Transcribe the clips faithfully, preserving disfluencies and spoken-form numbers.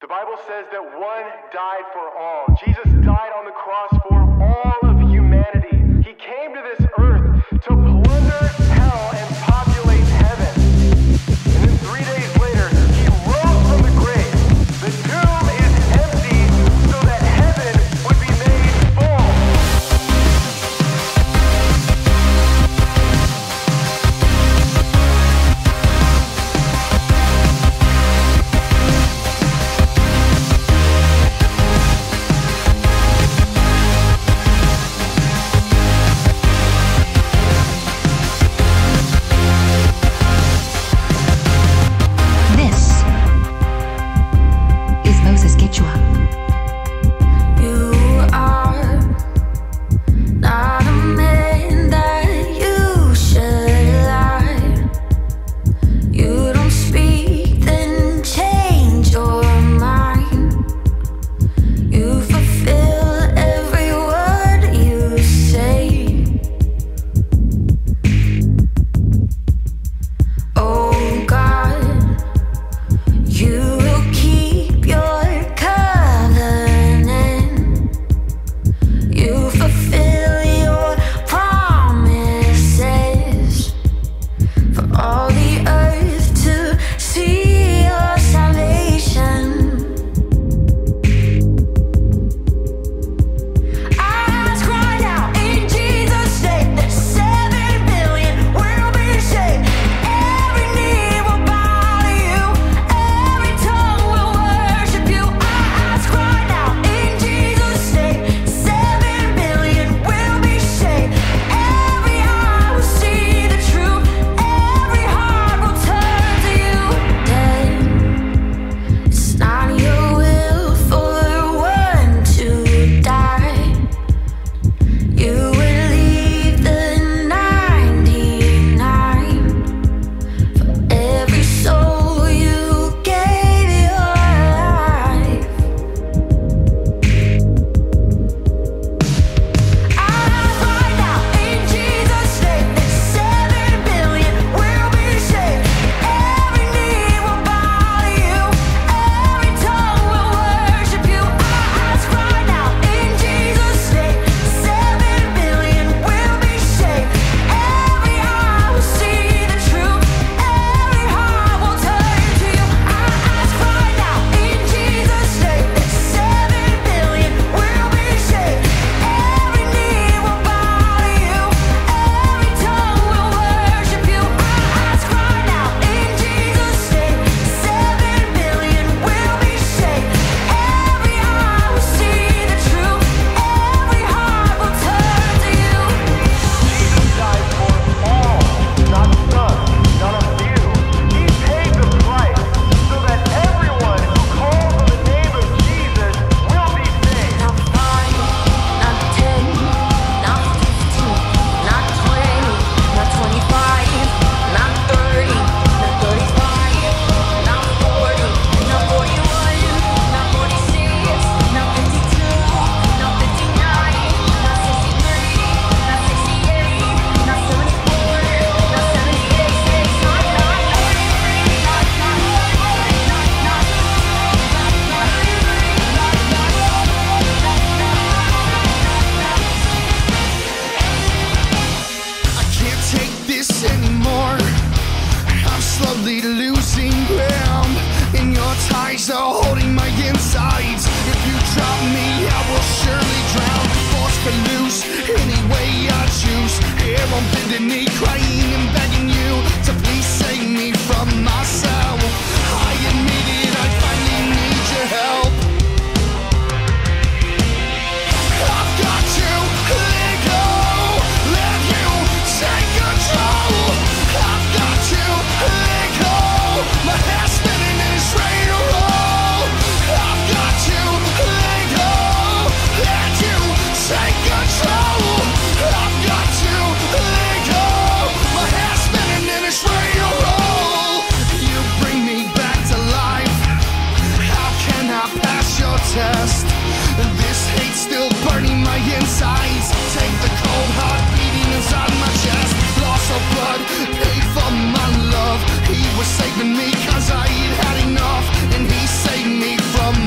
The Bible says that one died for all. Jesus died on the cross for all of humanity. He came to this earth to plunder hell and populate heaven. And then three days later, he rose from the grave. The tomb is empty so that heaven would be made full. Saving me 'cause I had enough, and he saved me from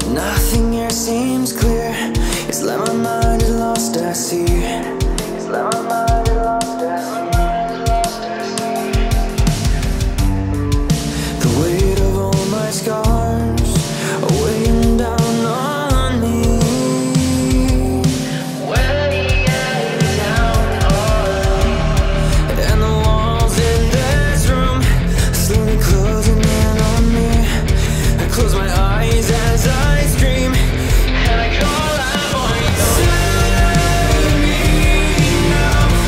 Nothing here seems clear. It's like my mind is lost at sea. It's like my mind is lost at sea. The weight of all my scars are weighing down on me. Weighing down on me. And the walls in this room are slowly closing in on me. I close my eyes as I scream, and I call out for you. Save me now.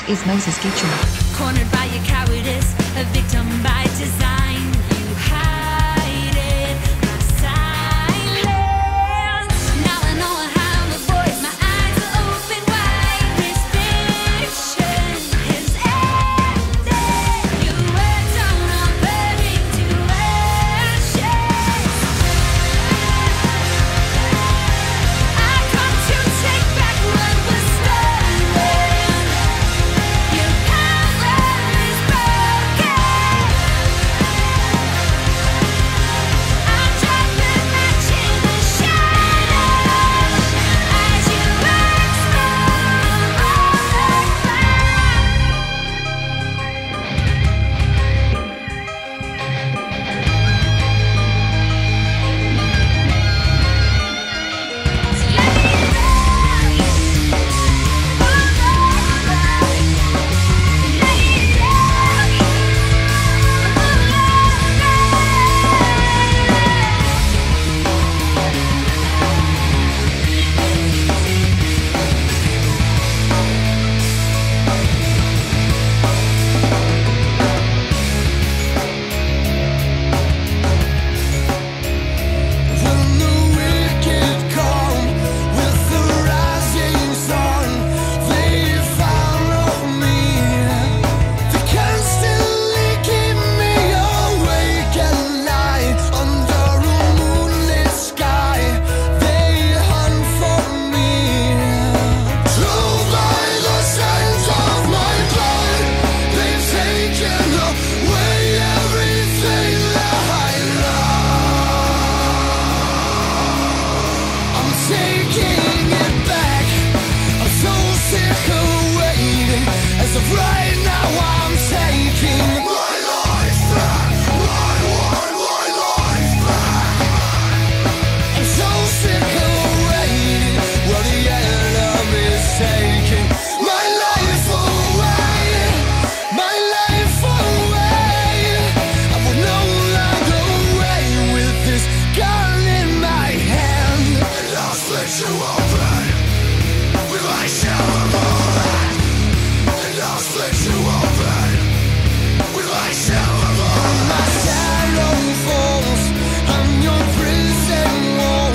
is Moses Kitchen. Cornered by your cowardice, a victim by design. You hide in my silence. Now I know how to voice. My eyes are open wide. This fiction is ended. Your words are not burning to ashes. I come to take back what was stolen. Your power is broken. I'm dropping match in the shadows as you When the wicked come with the rising sun, they follow me. They constantly keep me awake at night under a moonlit sky. They hunt for me. Drove by the scent of my blood, they've taken away everything that I love. I'm taking it back. I'm so sick of waiting. As of right now, I'm taking my life back. My one, my life back. I'm so sick of waiting. Well, the enemy's taking my life away. My life away. I will no longer wait with this gun in my hand. And I'll split you open with my shower bullet. And I'll split you open with my shower bullet. My shadow falls on your prison wall.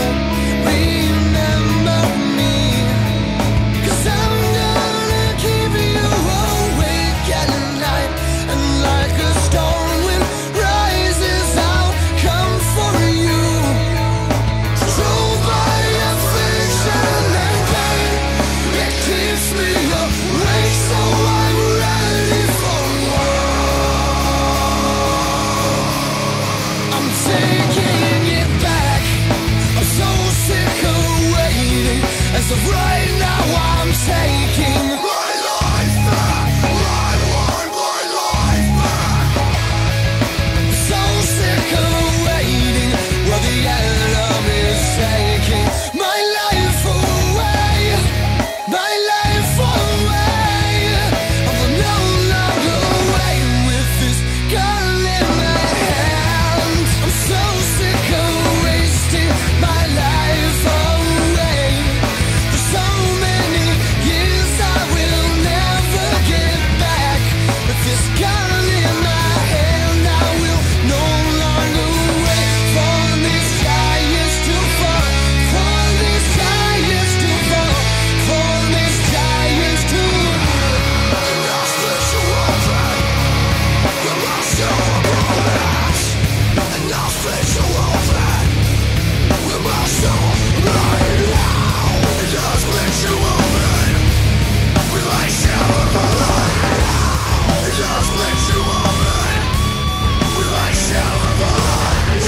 Remember me, 'cause I'm gonna keep you awake at night. And like a storm wind rises, I'll come for you. Drove by affliction and pain, it keeps me awake, so I'm ready for war. I'm taking it back. I'm so sick of waiting. As of right now, I'm taking my life back. My one, my life back. So sick of waiting. Well, the enemy's taking my life away. My life away. I will no longer wait with this gun in my hand. I'm so sick of wasting my life away. For so many years I will never get back. With this gun in my hand, I will no longer wait for these giants to fall. For these giants to fall. For these giants to And I'll split you open with my silver bullet. And I'll split you open with my silver right now. And I'll split you open with my silver bullet. And I'll split you open with my silver bullet.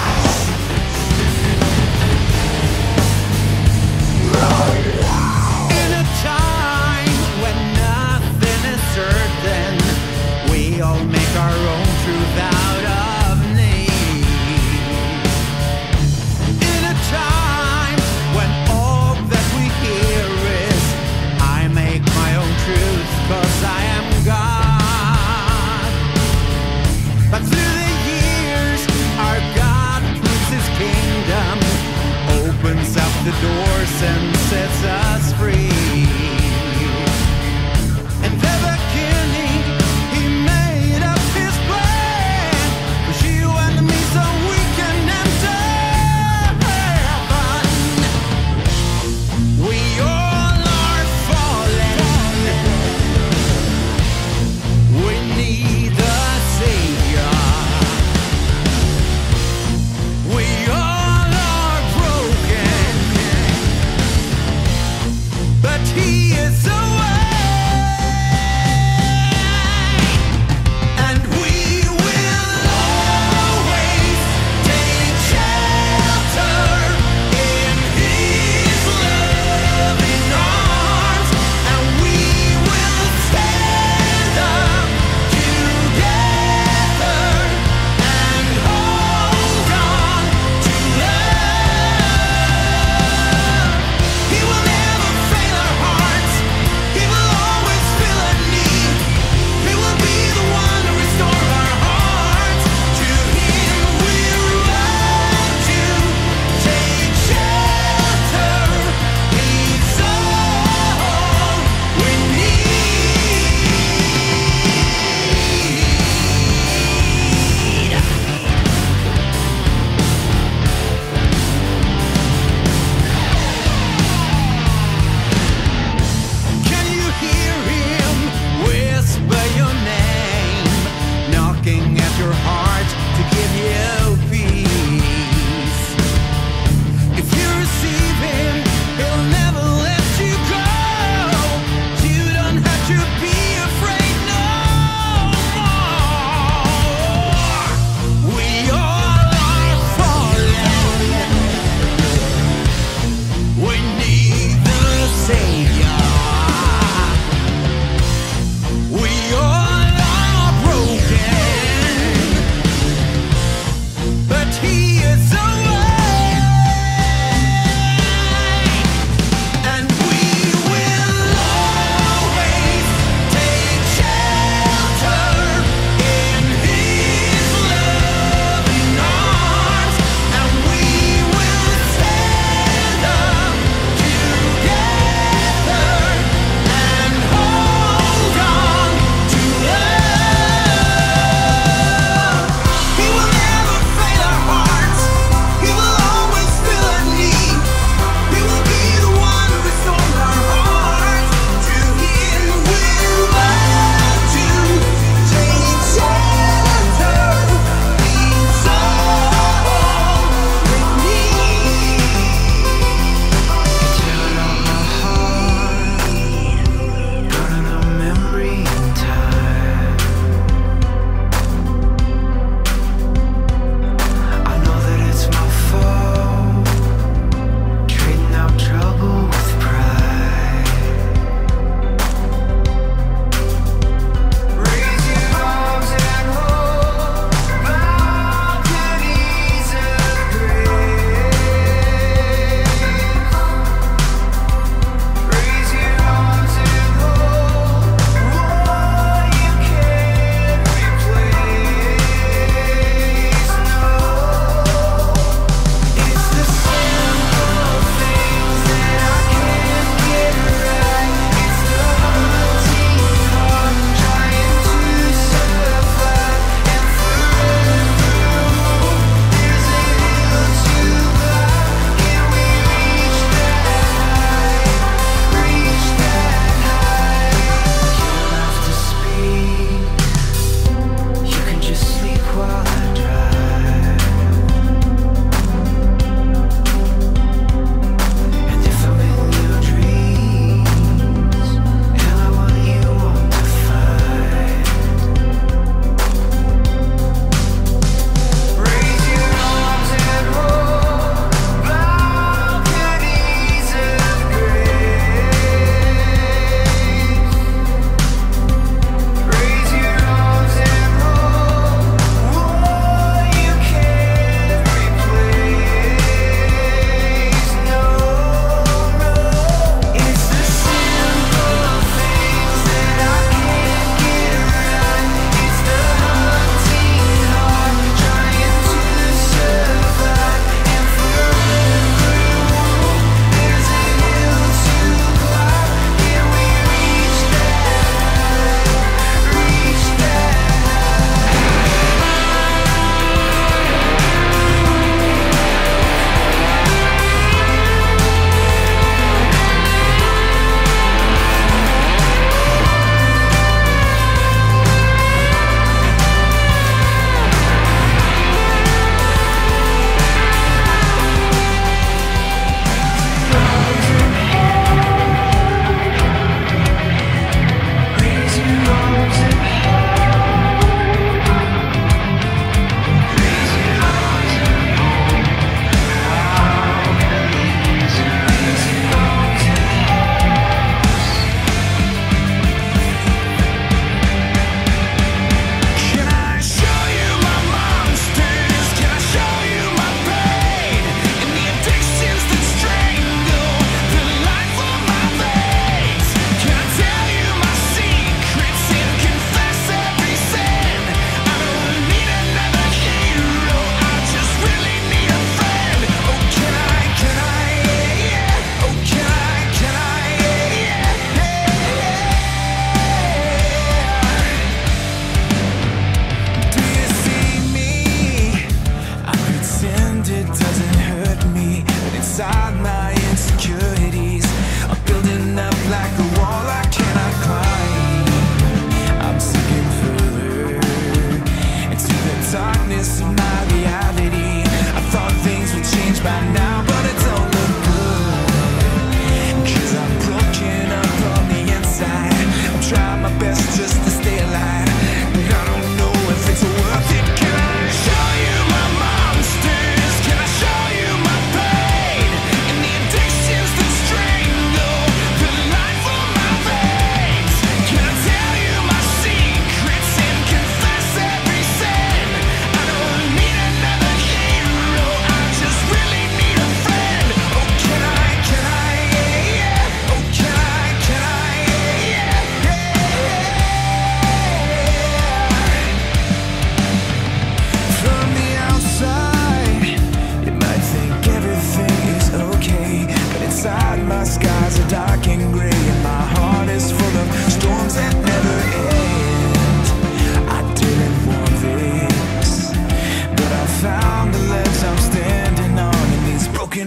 In a time when nothing is certain, we all make our own truth out of need. In a time when all that we hear is, I make my own truth 'cause I am God. But through the years, our God proves his kingdom, opens up the doors and sets us free. And ever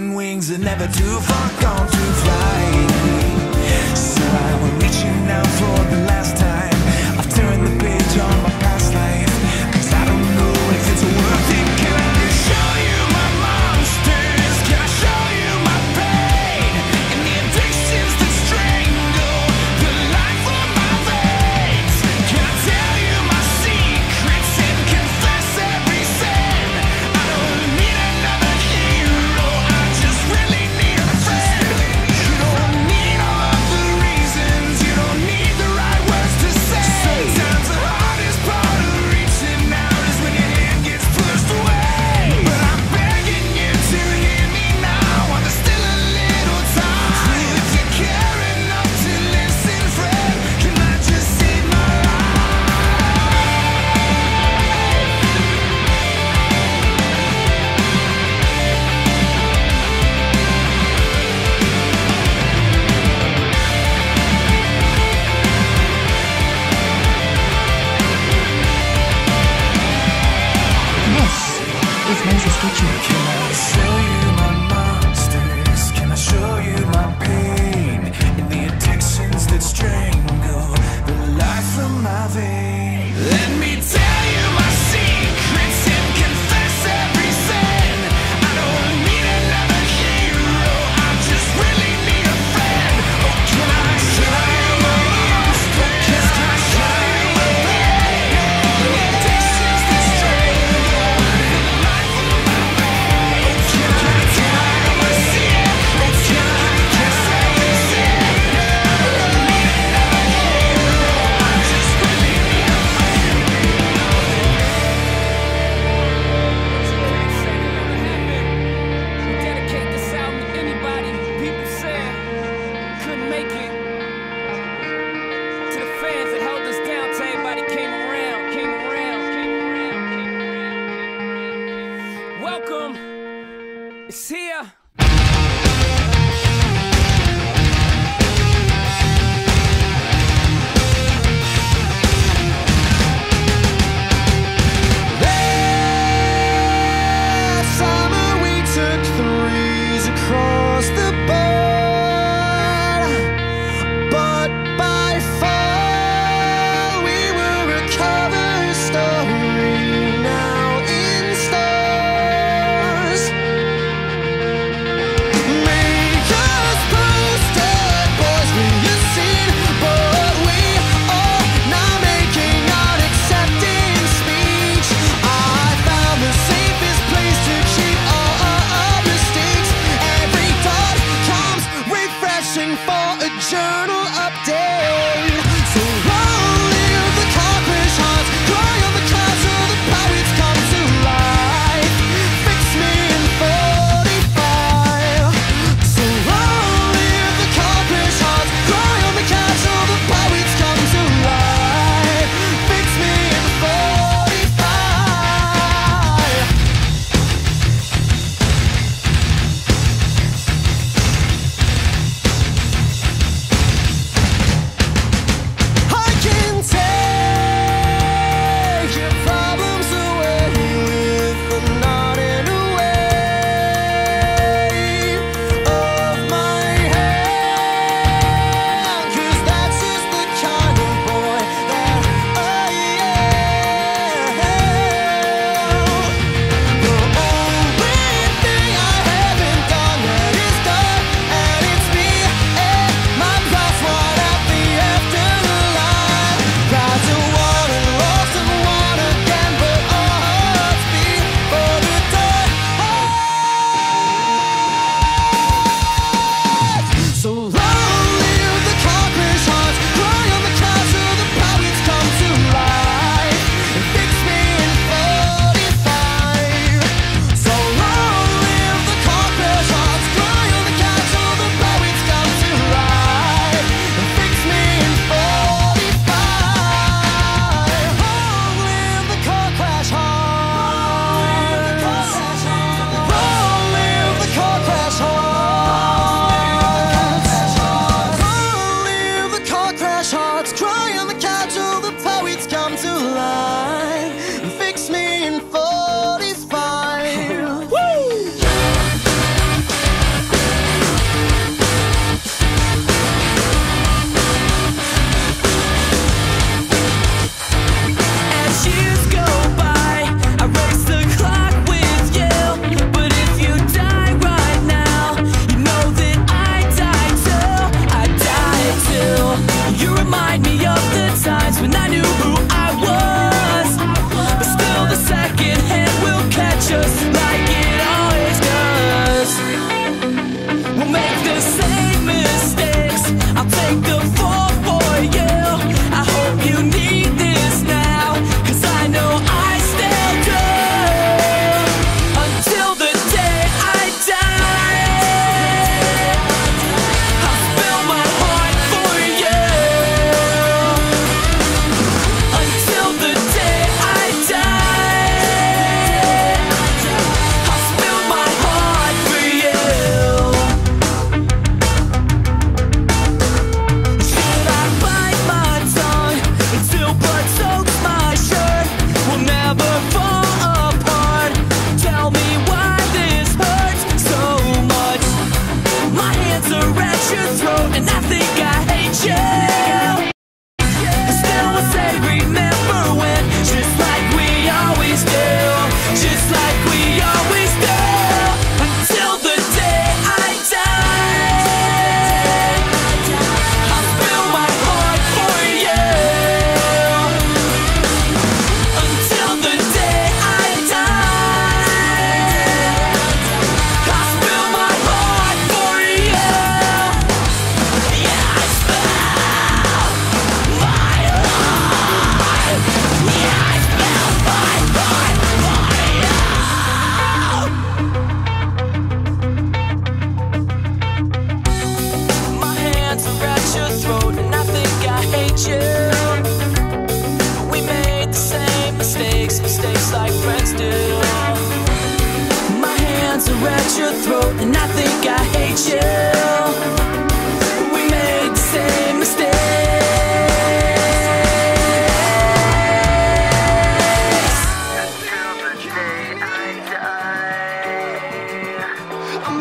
spreading wings and never too far gone to fly. So I will reach you now for the last time. I've turned the page on my past life, 'cause I don't know if it's worth it. Can I show you my monsters? Can I show you my pain? And the addictions that strangle the life of my veins. Can I tell you my secrets and confess every sin? I don't need another hero, I just really need a friend. You don't need all of the reasons, you don't need the right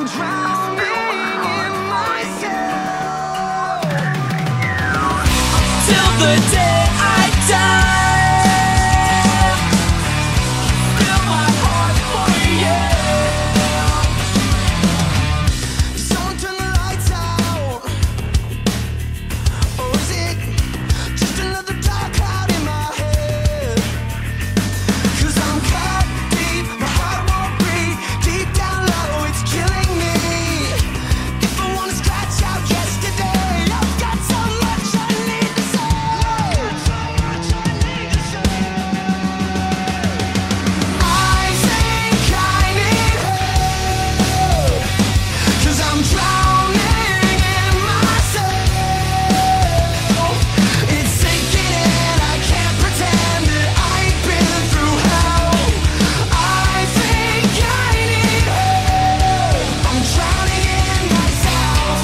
drowning in myself till the day I die. Fill my heart for you. Someone turn the lights out, or is it just another dark cloud in my head? 'Cause I'm caught deep, my heart won't breathe. Deep down low, it's killing me. If I wanna scratch out yesterday, I've got so much I need to say. So much I need to say. I think I need help, 'cause I'm drowning in myself. It's sinking in, I can't pretend that I ain't been through hell. I think I need help, I'm drowning in myself.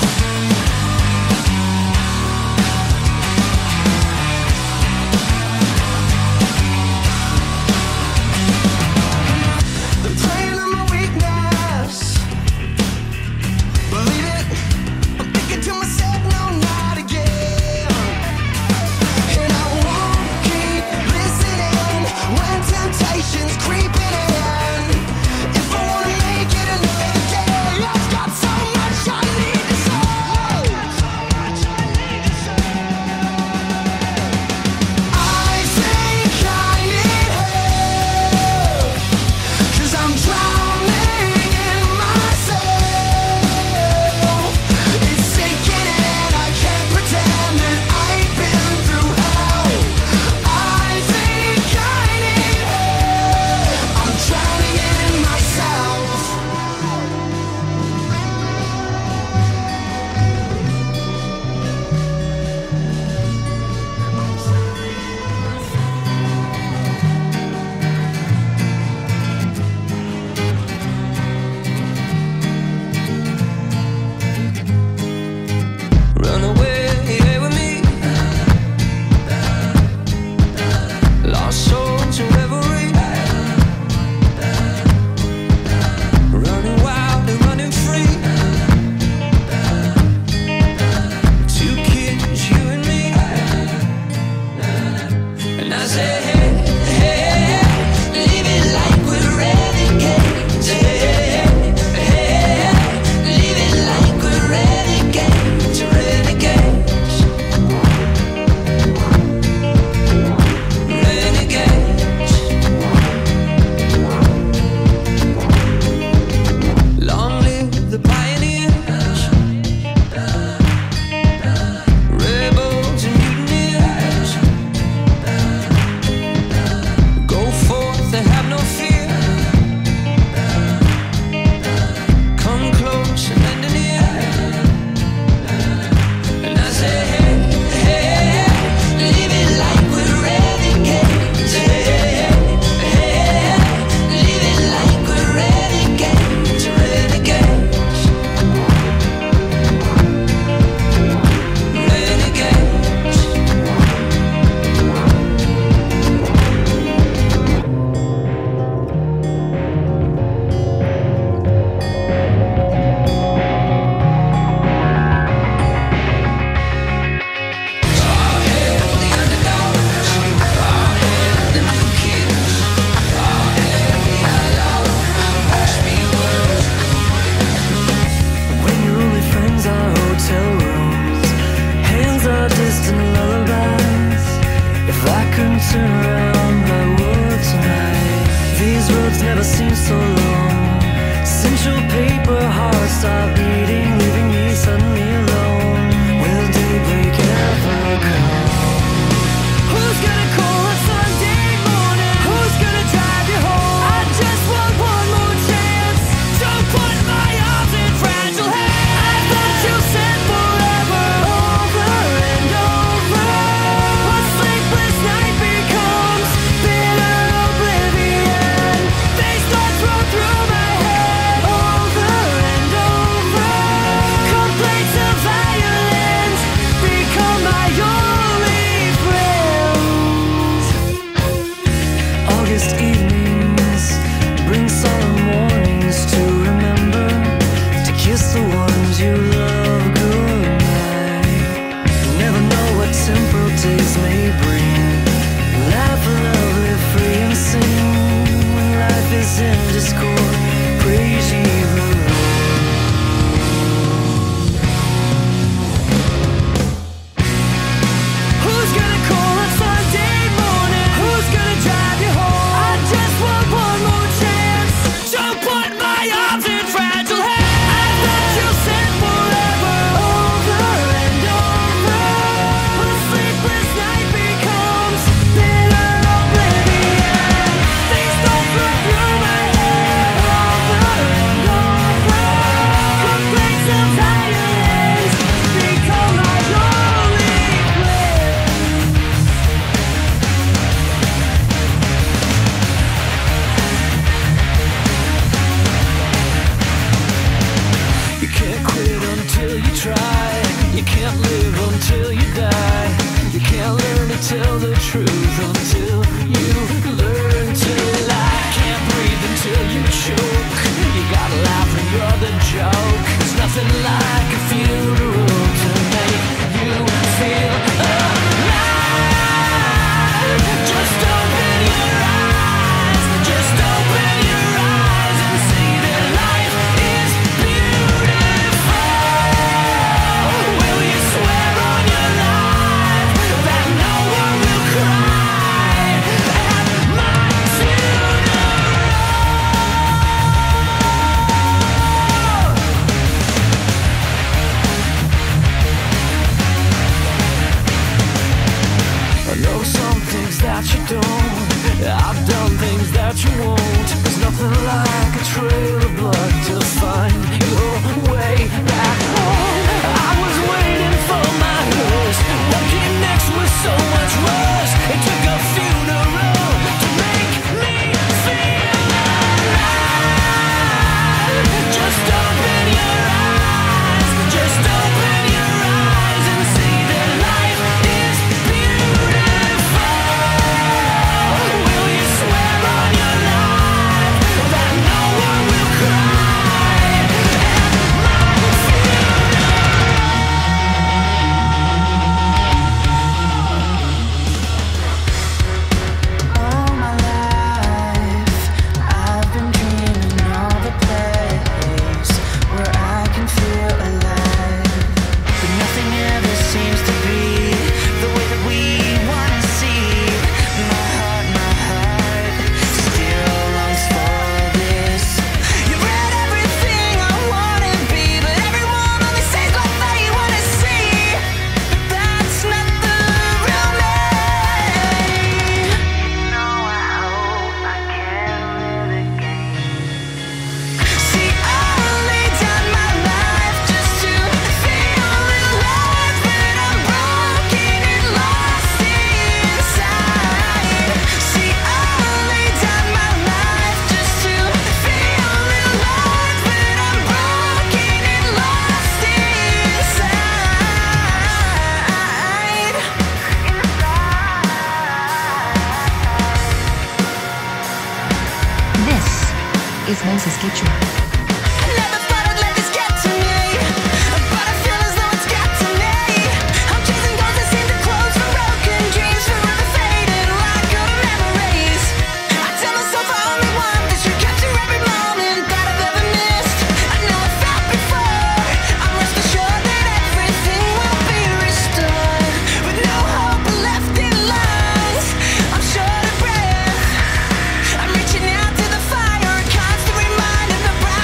They're playing on my weakness. Believe it, I'm thinking to myself, no, not again. And I won't keep listening when temptation's creeping in. If I wanna make it another day, I've got so much I need to say. So much I need to say. I think I need help, 'cause I'm drowning in myself. It's sinking in, I can't pretend that I ain't been through hell. I think I need help, I'm drowning in myself. Run away with me, lost souls in reverie, running wild and running free. Two kids, you and me, and I say, hey, hey, hey, leave it like we're renegades. Hey, hey, hey, leave it like we're renegades, renegades, renegades. Long live the pioneers, rebels and mutineers. Go forth, they have no fear. Come close and lend an ear. And I say, hey, hey, leave it like we're renegades. Hey, hey, leave it like we're renegades, renegades, renegades. When your only friends are hotel rooms, hands are distant lullabies. If I couldn't turn around, I would tonight. These roads never seem so long. Central paper hearts stop beating, leaving me suddenly alone. Will daybreak ever come? Who's gonna call on Sunday morning? Who's gonna drive you home? I just want one more chance. Don't put my arms in fragile hands. I thought you said forever, over and over. A sleepless night becomes bitter oblivion. They start to roll through my head, over and over. your love goodnight. Never know what temporal days may bring. Laugh lovely, free and sing. When life is in discord, praise ye the Lord. Who's gonna call on Sunday morning? Who's gonna drive you home? I just want one more chance to put my arms in fragile hands. I thought you said forever, over and over. When a sleepless night becomes bitter oblivion, things don't flow through my head, over and over. Complaints of violence become my only prayer. You can't quit until you try. You can't live until you die. You can't learn to tell the truth until you learn to lie. Can't breathe until you choke. You gotta laugh when you're the joke. There's nothing like a funeral to make you feel alive. Just open your eyes. Just open your eyes and see that life is beautiful. Will you swear on your life that no one will cry at my funeral? I know some things that you don't. I've done things that you won't. There's nothing like a trail of blood to find your way back home. I was waiting for my hearse. What came next was so much worse. It took a funeral to make me feel alive. Just open your eyes. Just open your eyes and see that life is beautiful. Will you swear on your life that no one will cry at my funeral? All my life, I've been dreaming of a place where I can feel alive, but nothing ever seems to be the way that we want to see. My heart, my heart still longs for this. You've read everything I wanna be, but everyone only says what they wanna see. But that's not the real me. No, I hope I can live again. See, I laid down my life just to feel alive, but I'm broken and lost inside. See, I laid down my life just to feel alive, but I'm broken and lost inside. This is Moses Quechua. Never thought I'd let this get to me, but I feel as though it's got to me. I'm chasing goals that seem to close for broken dreams, forever faded like good memories. I tell myself I only want this, you capture every moment that I've ever missed. I know I felt before, I'm rest assured that everything will be restored. With no hope left in lungs, I'm short of breath. I'm reaching out to the fire, a constant reminder the bright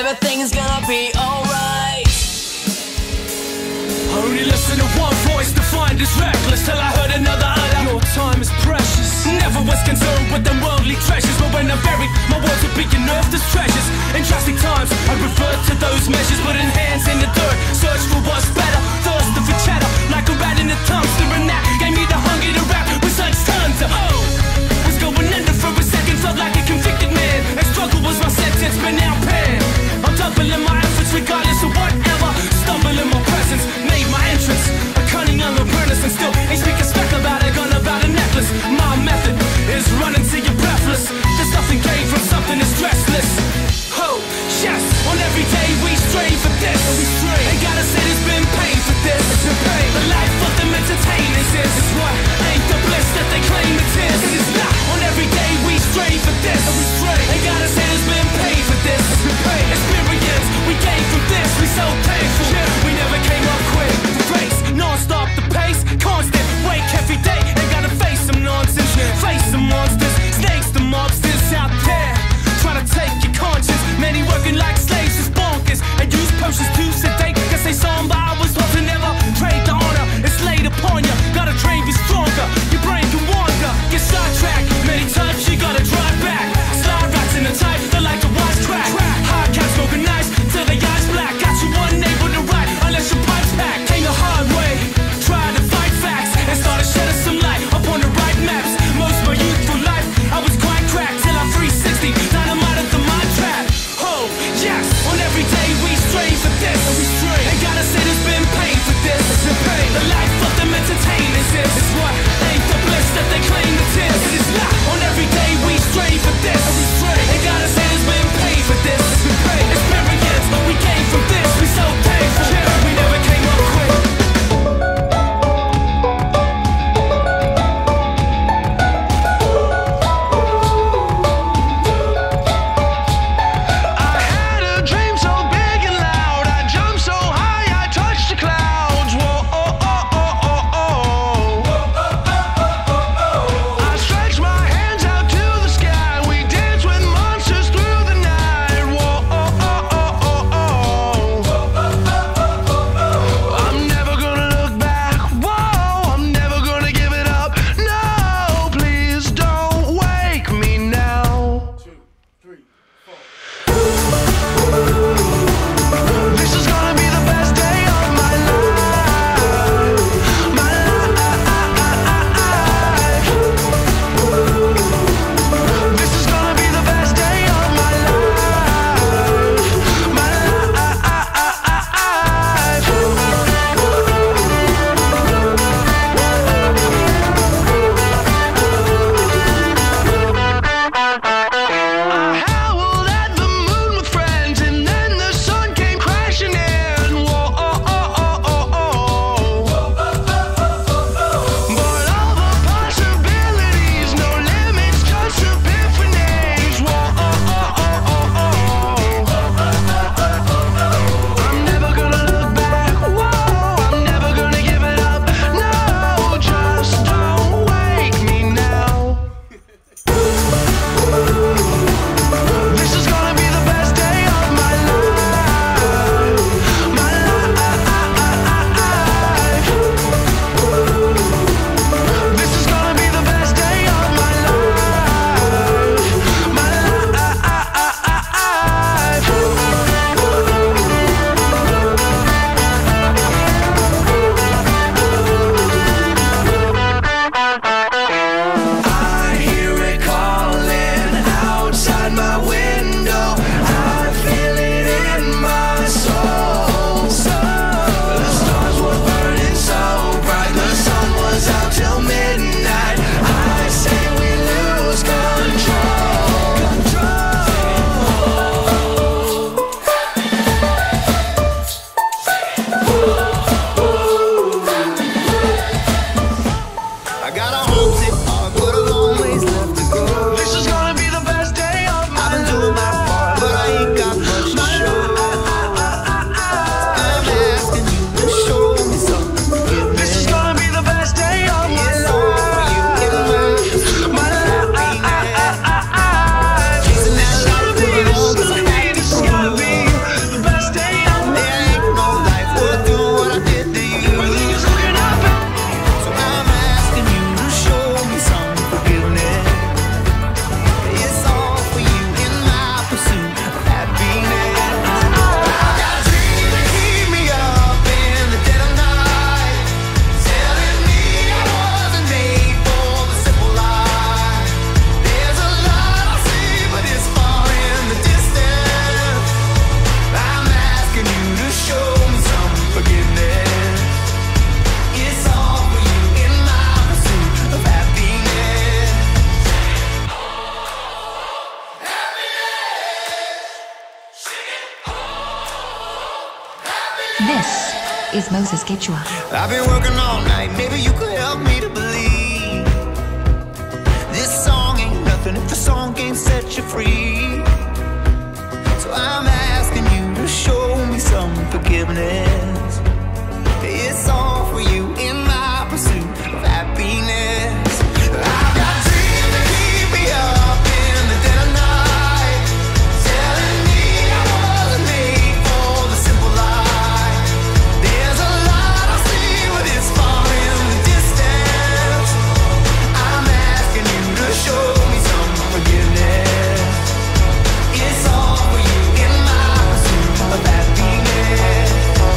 everything's gonna be alright. I only listen to one voice defined as reckless till I heard another utter. Your time is precious. Never was concerned with them worldly treasures, but when I'm buried, my words will be unearthed as treasures. In drastic times, I revert to those measures, putting hands in the dirt, search for what's better, thirsting for cheddar, like a rat in the dumpster, and that gave me the hunger to rap with such tons of oh. Was going under for a second, felt like a convicted man, and struggle was my sentence, but now pen. I'm doubling my efforts regardless of whatever. Stumbling my presence, made my entrance. A cunning young apprentice, and still ain't speaking spec about a gun, about a necklace. My method is running till you're breathless. There's nothing gained from something that's stressless. Oh, yes, on every day we stray for this. Ain't gotta say there's been pain for this. The life of them entertainers is what ain't the bliss that they claim it is. It is not. On every day we stray for this. Ain't gotta say there's been pain for this. Experience we gain from this. We so painful. We never came up quick. The race, non-stop the pace, constant wake every day. Ain't gotta face some nonsense. Face some monsters, snakes the mobsters out there. Trying to take your conscience. Many working like slaves is bonkers. And use potions to sedate. Cause they saw them by hours off and never trade the honor. It's laid upon you. Gotta train, be stronger. Your brain can wander. Get sidetracked. Many times you gotta drive back. Slide rats in the type that like to watch crack. Hard cats smoking nice till they eyes black. Got you unable to ride unless your pipes packed. Came the hard way. Tried to fight facts and started shedding some light upon the right maps. Most of my youthful life I was quite cracked till I'm three sixty. Dynamite at the mind trap. Oh, yes, on every day we stray for this. Ain't gotta say there's been pain for this. The life of them entertainers is, is what ain't the bliss that they claim it is. It is not. On every day we stray for this. Ain't gotta say there's been pain for this. Experience we came from this. We so painful. We never came up quick. I had a dream so big and loud. I jumped so high, I touched the clouds. Whoa, oh, oh, oh, oh, oh. This is Moses Quechua. I've been working all night, maybe you could help me to believe this song ain't nothing if the song can't set you free. So I'm asking you to show me some forgiveness. It's all for you in my pursuit of happiness. I've got dreams that keep me up in the dead of night, telling me I wasn't made for the simple life. There's a light I see, but it's far in the distance. I'm asking you to show me some forgiveness. It's all for you in my pursuit of happiness.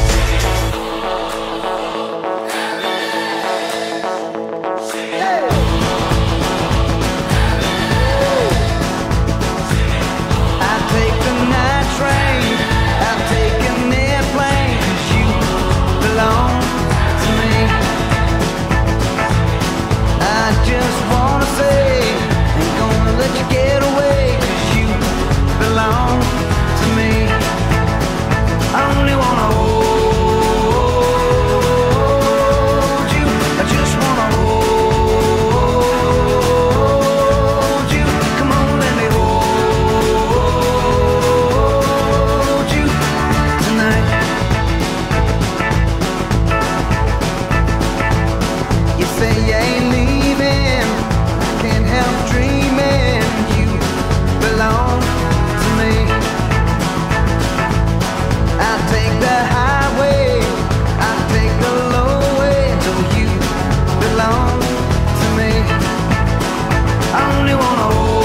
I take the night train, I've taken airplane, 'cause you belong to me. I just wanna say, ain't gonna let you get away, 'cause you belong to me. I only wanna hold you, I just wanna hold you. Come on, let me hold you tonight. You say you ain't leaving, I can't help dreaming. You belong to me. I take the highway, I take the low way, so you belong to me. I only wanna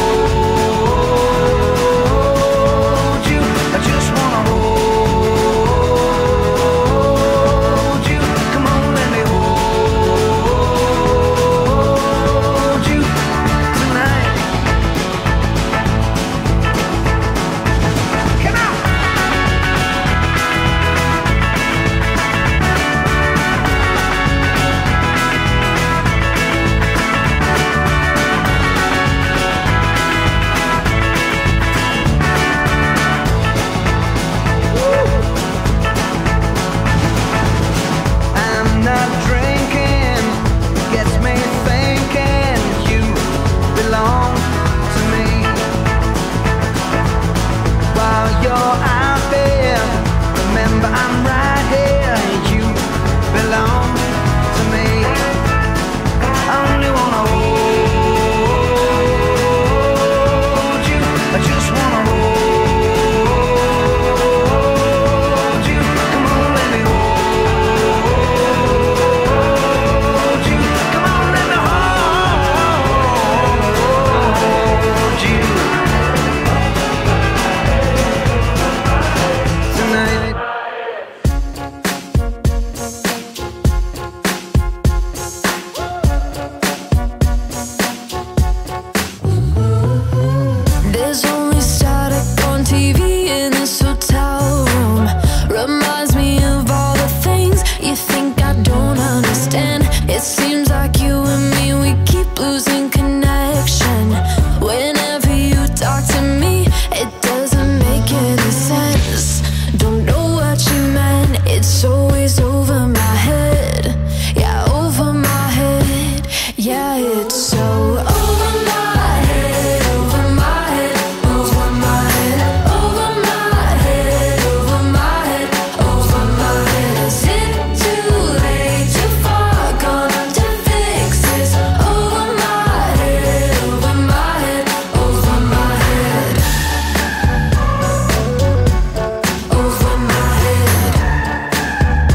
hold you, I just wanna hold you. Come on, let me hold you tonight. Come on. I'm not drinking, gets me thinking you belong to me. While you're out there, remember I'm right here. You belong to me. I only wanna hold you, I just wanna hold you. Come on, let me hold you. Come on, let me hold you tonight. There's only static on T V in this hotel room. Reminds me of all the things you think I don't understand. It seems like you and me, we keep losing connection. Whenever you talk to me, it doesn't make any sense. Don't know what you meant, it's always over my head. Yeah, over my head. Yeah, it's so over my head, over my head, over my head, over my head, over my head, over my head. Is it too late, too far gone to fix this? Over my head, over my head, over my head, over my head.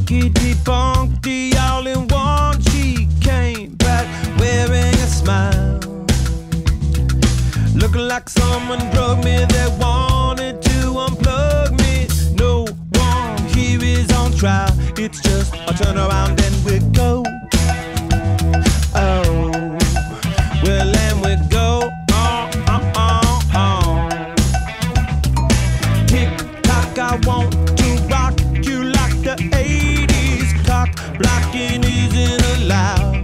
Blankety bonky all in one. She came back wearing a smile, looking like someone drugged me. They wanted to unplug me. No one here is on trial. It's just a turn around and we go. Oh, well, and we go on, on, on, on. Tick tock, I want to rock you like the eighties. Cock blocking isn't allowed.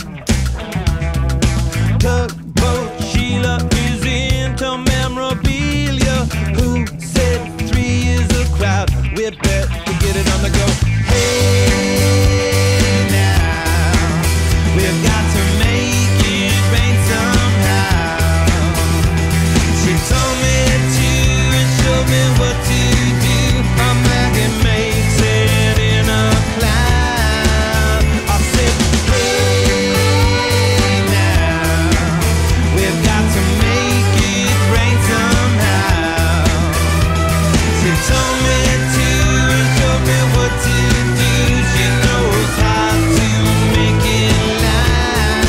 Tugboat Sheila is into memorabilia. Who said three is a crowd? We'd better get it on the go. Hey, now we've got to make it rain somehow. She told me to and showed me what to do. A maggot makes it in a cloud. I said, hey, now we've got to make it rain somehow. She told me to and showed me what to do. She knows how to make it loud.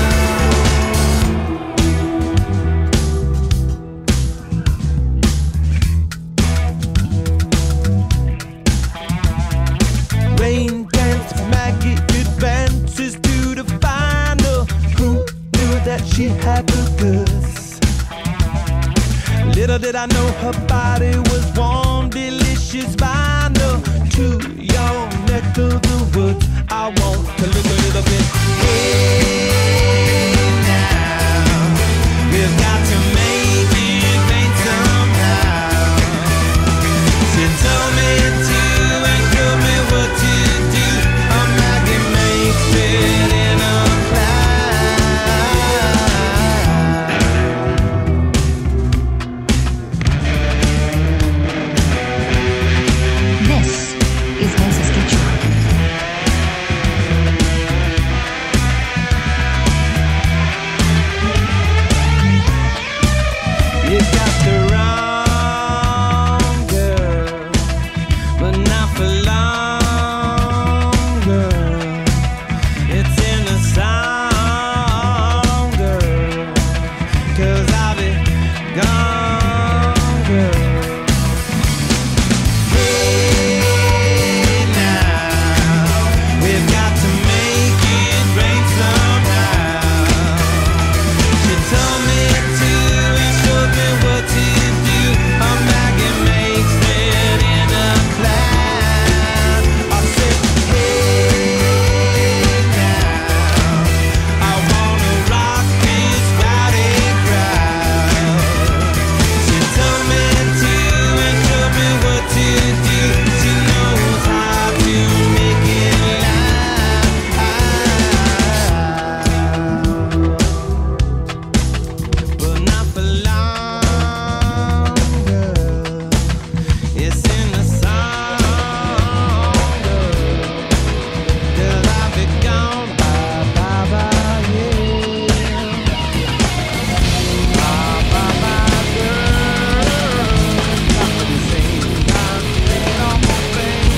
Rain dance, Maggie advances to the final. Who knew that she had the goods? Little did I know her body was warm, delicious vinyl. To your neck of the woods, I want to look a little bit. Hey, now we've got to make it rain somehow. She told me to and showed me what to do. A maggot makes it in a This is Moses Quechua. You got the wrong girl, but not for long, girl. It's in the song, girl, 'cause I'll be gone, girl. Hey, now we've got to make it rain somehow. She told me to and showed me what to do. A maggot makes it in a cloud. I said, hey, now I wanna rock this rowdy crowd. She told me to and showed me what to do. She knows how to make it loud. But not for long, girl. It's in the song, girl. 'Cause I'll be gone, bye, bye, bye, yeah. Bye, bye, bye, girl. Got the same time, taking all my pain.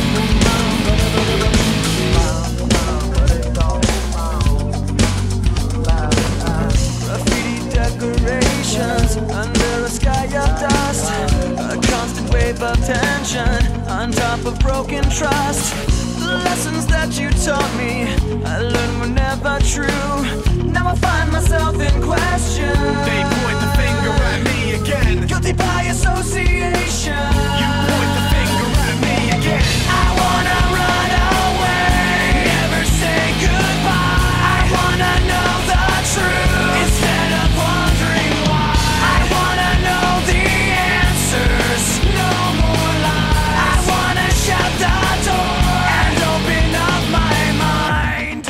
Graffiti decorations under a sky of dust. A constant wave of tension on top of broken trust. The lessons that you taught me, I learned were never true. Now I find myself in question. They point the finger at me again. Guilty by association. You point the finger at me again. I wanna run away, never say goodbye. I wanna know the truth instead of wondering why. I wanna know the answers, no more lies. I wanna shut the door and open up my mind.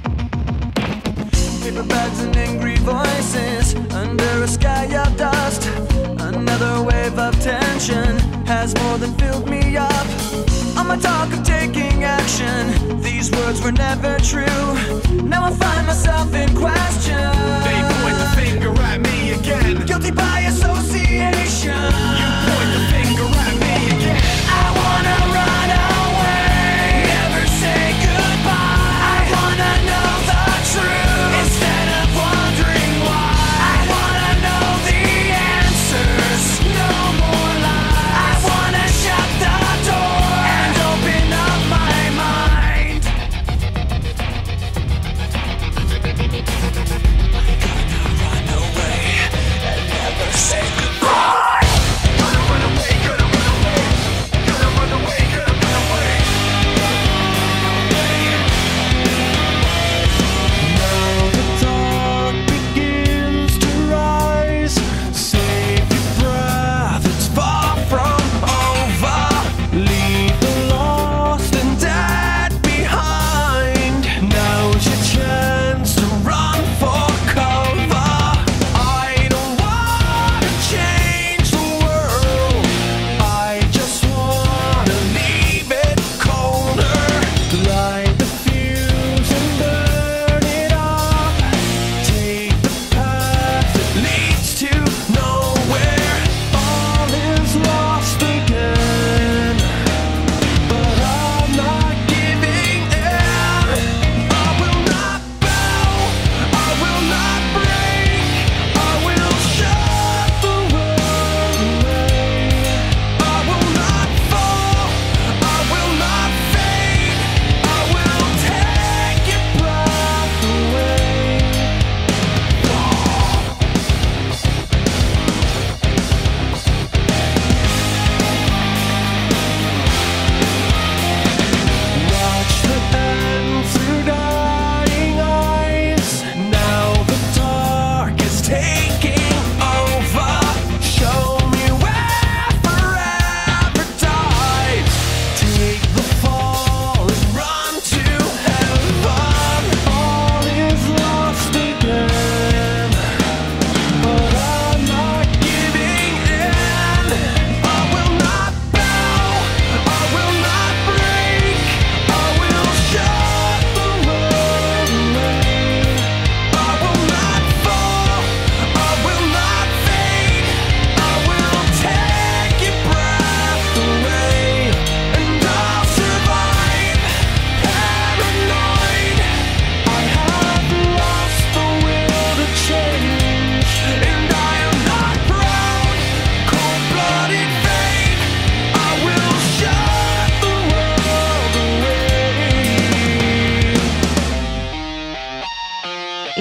Paper bags and angry voices under a sky of dust. Another wave of tension has more than filled me up. On my talk of taking action, these words were never true. Now I find myself in question. They point the finger at me again. Guilty by association. You point the finger at me again. I wanna run away, never say goodbye.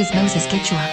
is Moses Quechua.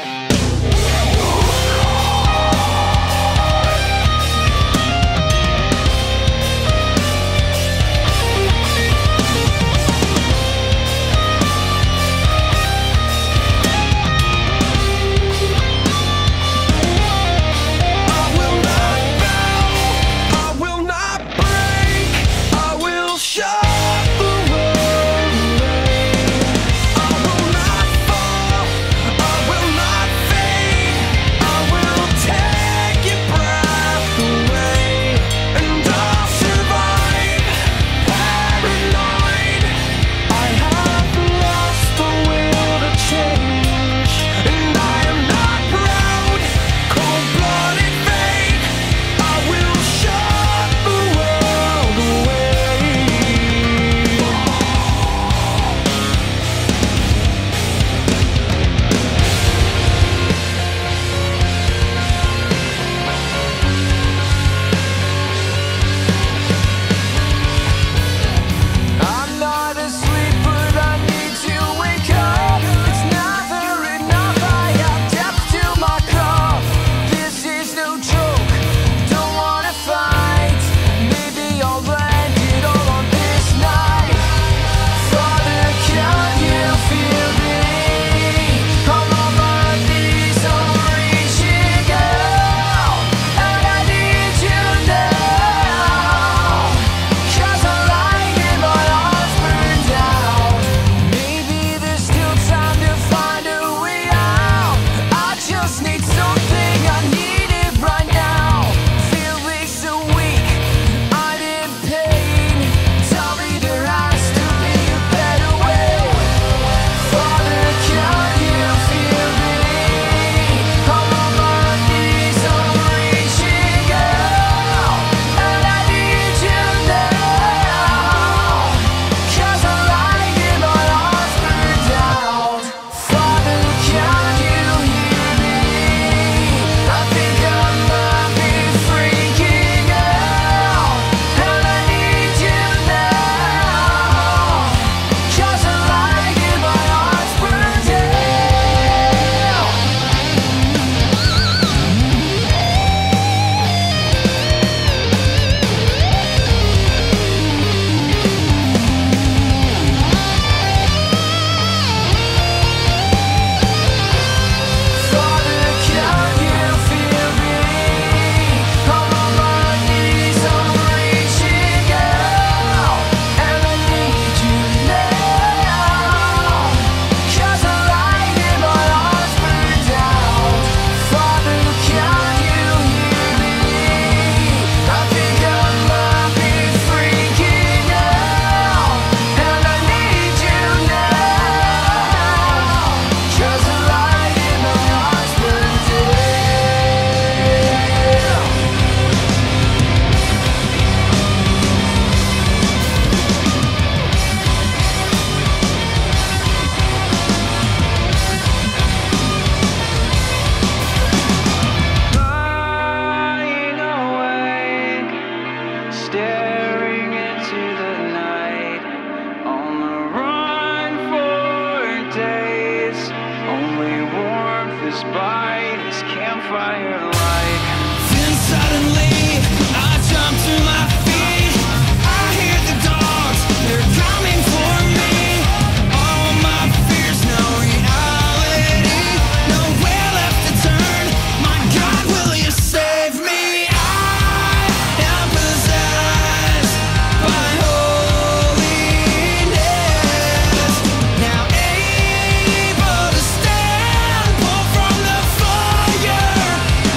Now able to stand, pull from the fire.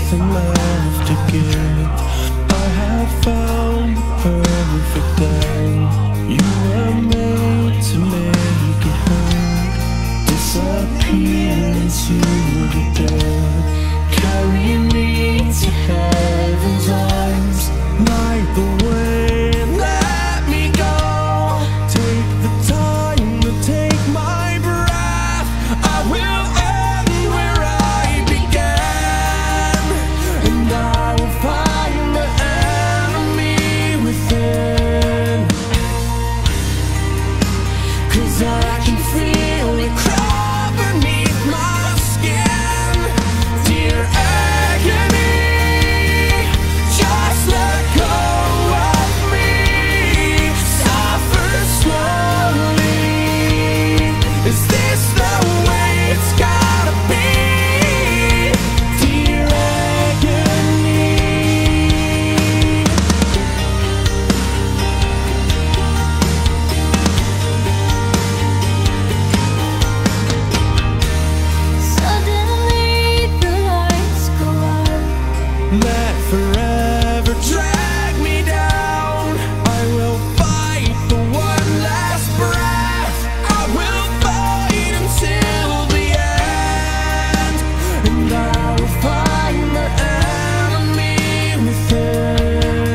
nothing left to give. I have found the perfect day. You were made to make it hurt. Disappear into the dead. Carry me to heaven's arms. Light the way, let me go. Take the time to take my breath. I will end where I began, and I will find the enemy within. 'Cause I can feel it crawl beneath my skin. Dear agony, just let go of me. Suffer slowly. Is this the way it's gotta be? Dear agony. Suddenly the lights go out. Let forever drag me down. I will fight the one last breath. I will fight until the end, and I will find the enemy within.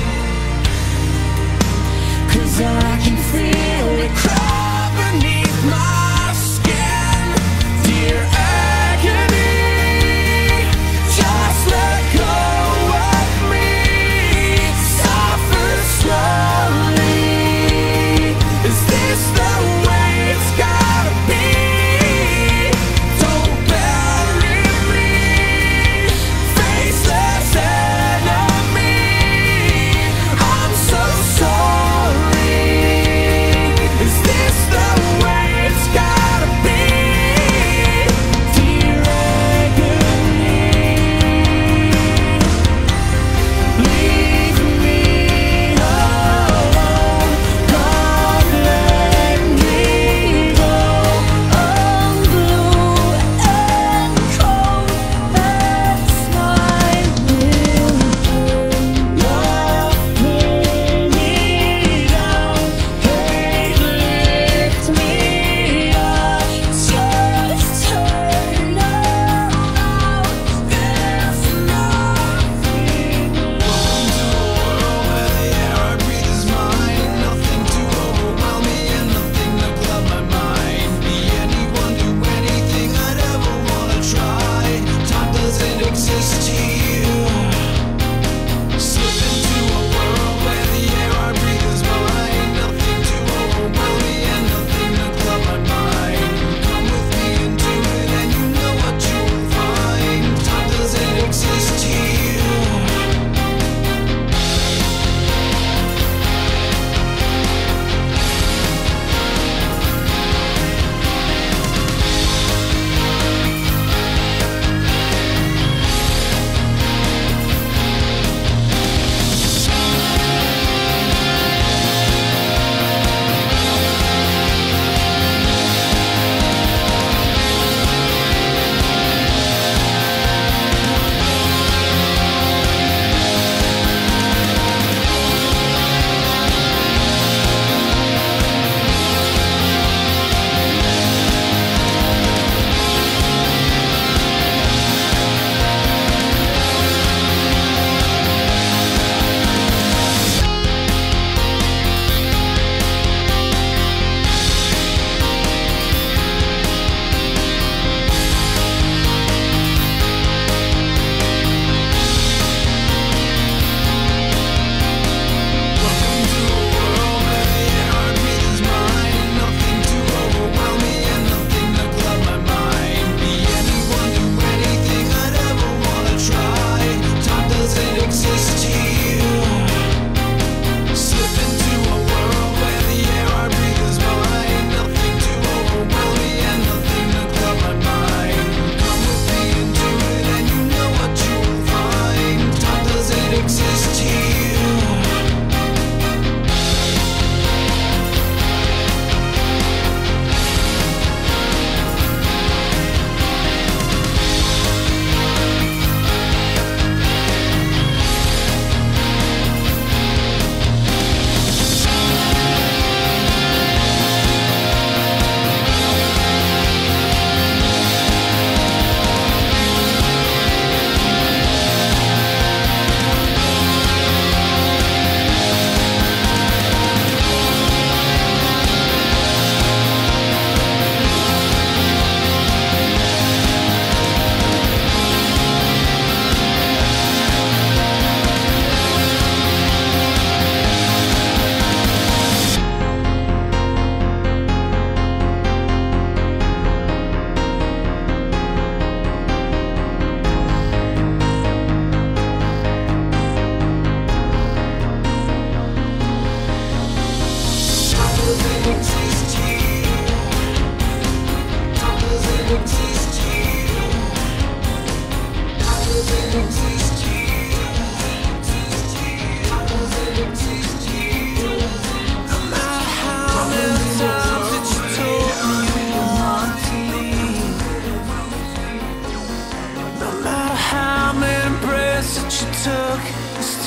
'Cause I can feel it crawl beneath my skin. Dear agony, just let go of me. Suffer slowly. Is this the way it's gotta be? Don't bury me, faceless enemy. I'm so sorry. Is this the way it's gotta be? Dear agony, leave me alone. God, let me go. I'm blue and cold. That's my will. Love pull me down, hate lift me up. Just turn around. There's nothing. Welcome to a world where the air I breathe is mine. Nothing to overwhelm me and nothing to cloud my mind. Be anyone, do anything I'd ever wanna try. Time doesn't exist to you. Slip into a world where the air I breathe is mine. Nothing to overwhelm me and nothing to cloud my mind. Come with me and do it, and you know what you'll find. Time doesn't exist to you.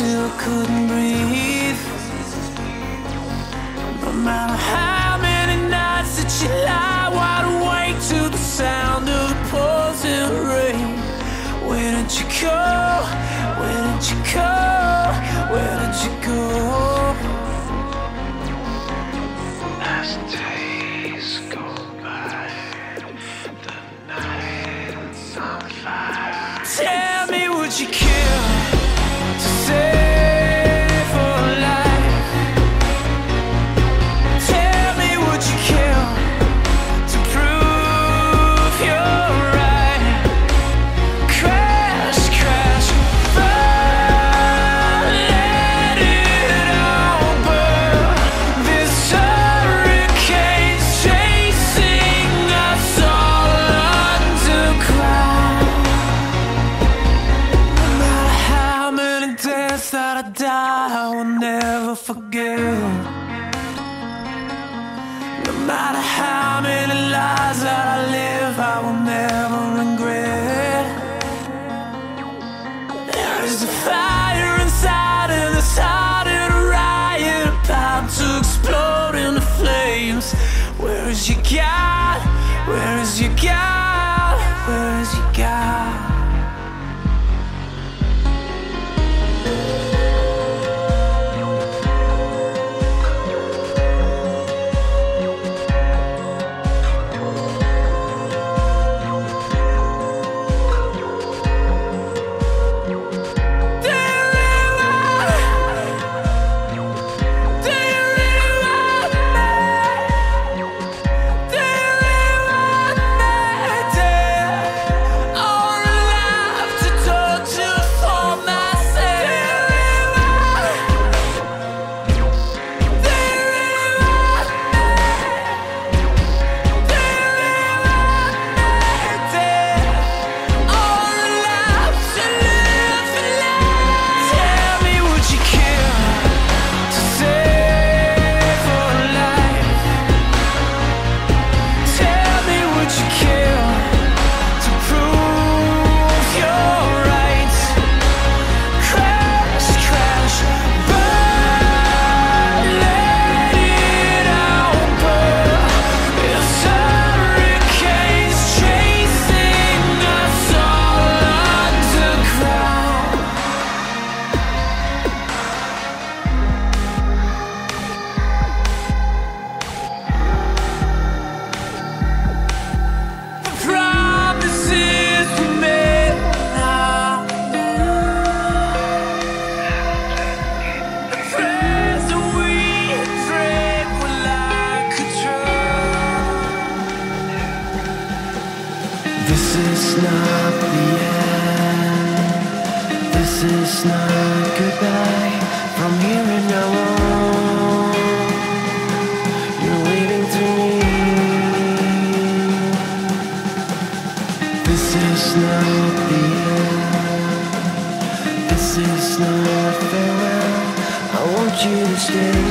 still couldn't breathe. No matter how many nights that you lie wide awake to the sound of the pouring rain. Where did you go? Where did you go? Where did you go? As days go by, the night's on fire. Tell me, would you kill to save a life? Tell me, would you kill to prove you're right? Crash, crash, burn, let it all burn. This hurricane's chasing us all underground. No matter how many days that I die, I will never forget. No matter how many lies that I live, I will never regret. There is a fire inside of this heart and a riot about to explode into flames. Where is your God? Where is your God? Where is your God? This is not the end. This is not goodbye. From here and now on, you're waiting through me. This is not the end. This is not farewell. I want you to stay.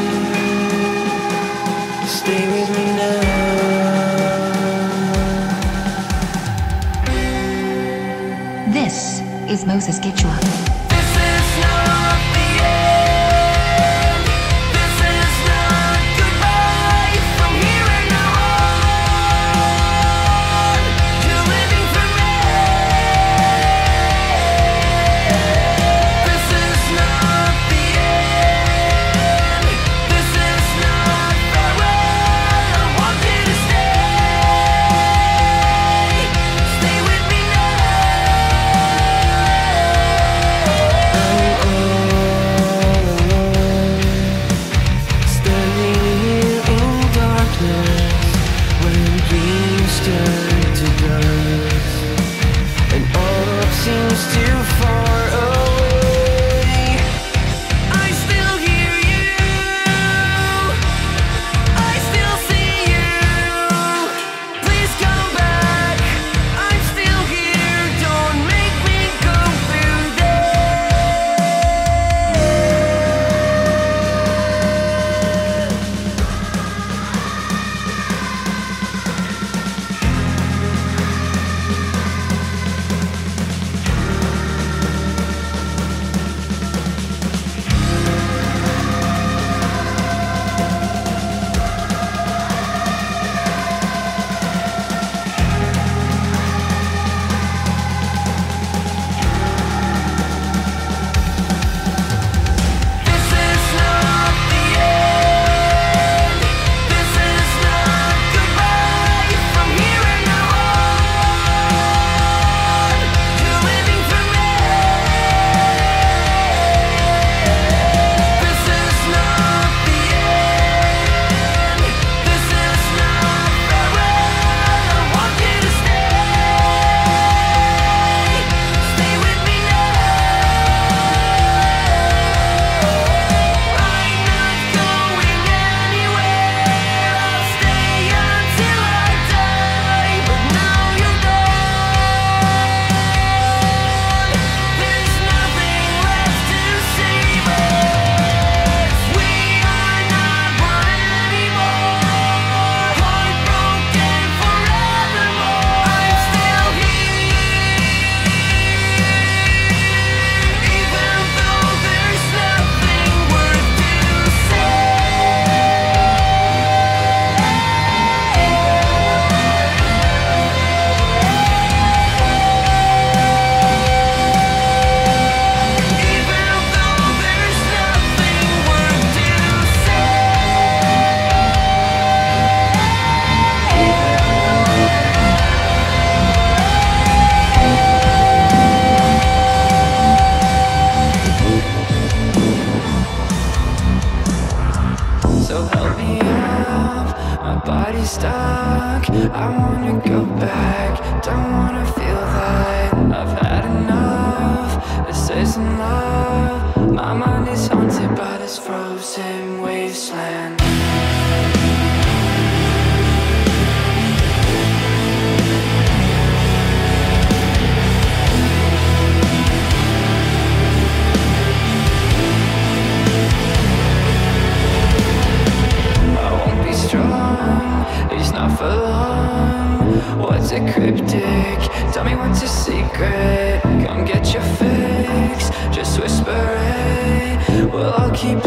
Stay with me now. This is Moses Quechua. This is not the end. This is not goodbye. From here and now on, you're living for me. This is not the end. This is not farewell. I want you to stay. Stay with me now. stuck. I wanna go back, don't wanna feel that. I've had enough, this isn't love. My mind is haunted by this frozen wasteland. It's not for long. What's it cryptic? Tell me what's a secret. Come get your fix. Just whisper it. Well, I'll keep